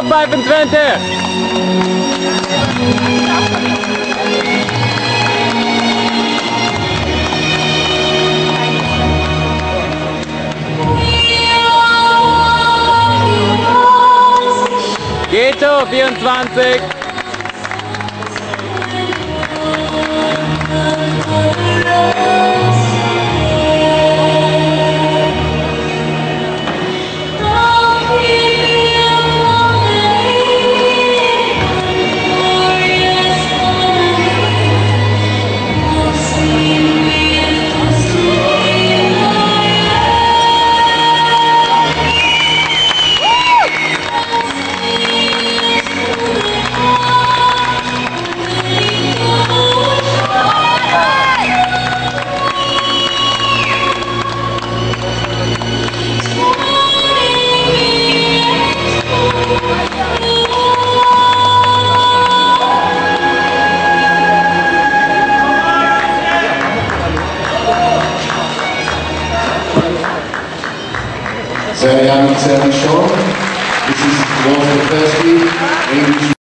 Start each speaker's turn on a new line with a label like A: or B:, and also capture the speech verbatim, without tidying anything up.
A: Top vijfentwintig. Geto vierundzwanzig.
B: Sehr geehrte Damen und Herren, this is Walter Persky, English